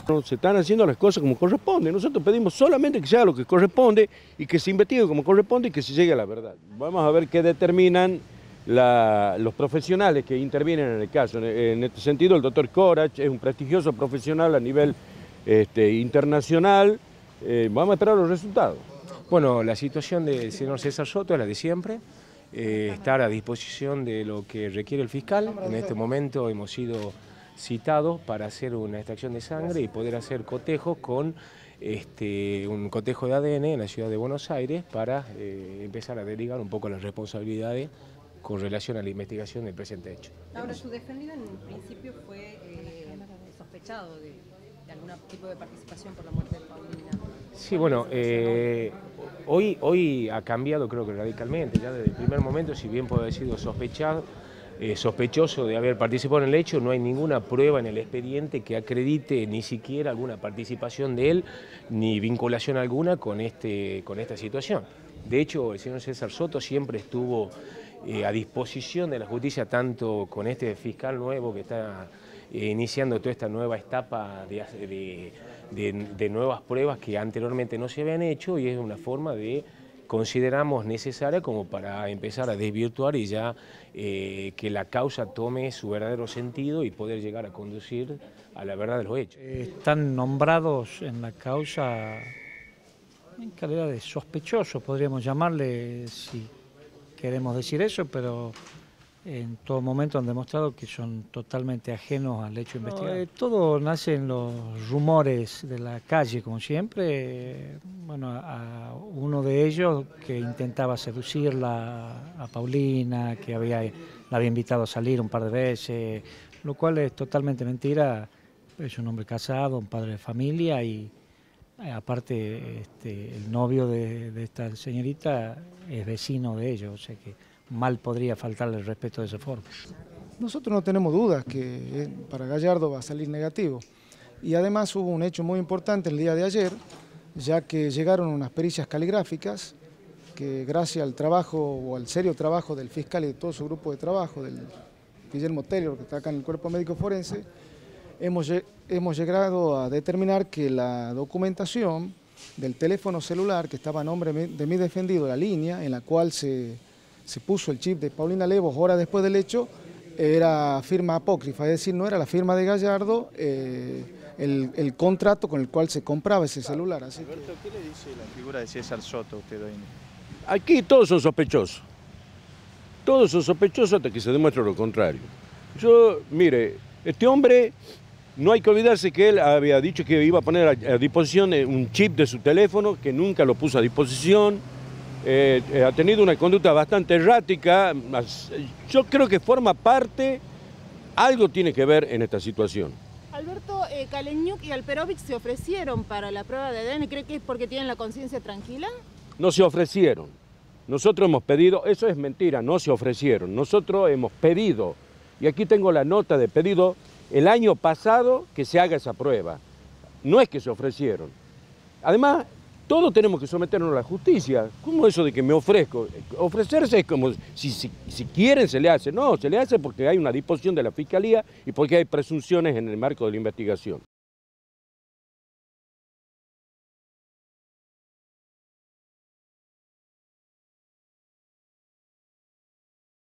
Se están haciendo las cosas como corresponde. Nosotros pedimos solamente que se haga lo que corresponde y que se investigue como corresponde y que se llegue a la verdad. Vamos a ver qué determinan los profesionales que intervienen en el caso. En este sentido, el doctor Corach es un prestigioso profesional a nivel internacional. Vamos a esperar los resultados. Bueno, la situación del señor César Soto es la de siempre. Estar a disposición de lo que requiere el fiscal. En este momento hemos sido citados para hacer una extracción de sangre y poder hacer cotejos con un cotejo de ADN en la ciudad de Buenos Aires para empezar a derivar un poco las responsabilidades con relación a la investigación del presente hecho. Ahora, su defendido en principio fue sospechado de algún tipo de participación por la muerte de Paulina. Sí, bueno, hoy ha cambiado creo que radicalmente, ya desde el primer momento, si bien puede haber sido sospechoso de haber participado en el hecho, no hay ninguna prueba en el expediente que acredite ni siquiera alguna participación de él, ni vinculación alguna con esta situación. De hecho, el señor César Soto siempre estuvo a disposición de la justicia, tanto con este fiscal nuevo que está iniciando toda esta nueva etapa de nuevas pruebas que anteriormente no se habían hecho, y es una forma consideramos necesaria como para empezar a desvirtuar y ya que la causa tome su verdadero sentido y poder llegar a conducir a la verdad de los hechos. Están nombrados en la causa en calidad de sospechosos, podríamos llamarle, si queremos decir eso, pero en todo momento han demostrado que son totalmente ajenos al hecho investigado. Todo nace en los rumores de la calle, como siempre. Bueno, a uno de ellos que intentaba seducirla, a Paulina, que la había invitado a salir un par de veces, lo cual es totalmente mentira. Es un hombre casado, un padre de familia y aparte el novio de esta señorita es vecino de ellos, o sea que mal podría faltarle el respeto de esa forma. Nosotros no tenemos dudas que para Gallardo va a salir negativo. Y además hubo un hecho muy importante el día de ayer, ya que llegaron unas pericias caligráficas que gracias al trabajo o al serio trabajo del fiscal y de todo su grupo de trabajo, del Guillermo Taylor, que está acá en el cuerpo médico forense, hemos llegado a determinar que la documentación del teléfono celular que estaba a nombre de mi defendido, la línea en la cual se puso el chip de Paulina Levos horas después del hecho, era firma apócrifa, es decir, no era la firma de Gallardo el contrato con el cual se compraba ese celular. Así que... Alberto, ¿qué le dice la figura de César Soto a usted hoy? Aquí todos son sospechosos. Todos son sospechosos hasta que se demuestre lo contrario. Mire, este hombre, no hay que olvidarse que él había dicho que iba a poner a disposición un chip de su teléfono, que nunca lo puso a disposición. Ha tenido una conducta bastante errática. Yo creo que forma parte, algo tiene que ver en esta situación. Alberto, Kaleñuk y Alperovich se ofrecieron para la prueba de ADN. ¿Cree que es porque tienen la conciencia tranquila? No se ofrecieron. Nosotros hemos pedido, eso es mentira, no se ofrecieron. Nosotros hemos pedido, y aquí tengo la nota de pedido, el año pasado que se haga esa prueba. No es que se ofrecieron. Además, todos tenemos que someternos a la justicia. ¿Cómo eso de que me ofrezco? Ofrecerse es como si quieren se le hace. No, se le hace porque hay una disposición de la Fiscalía y porque hay presunciones en el marco de la investigación.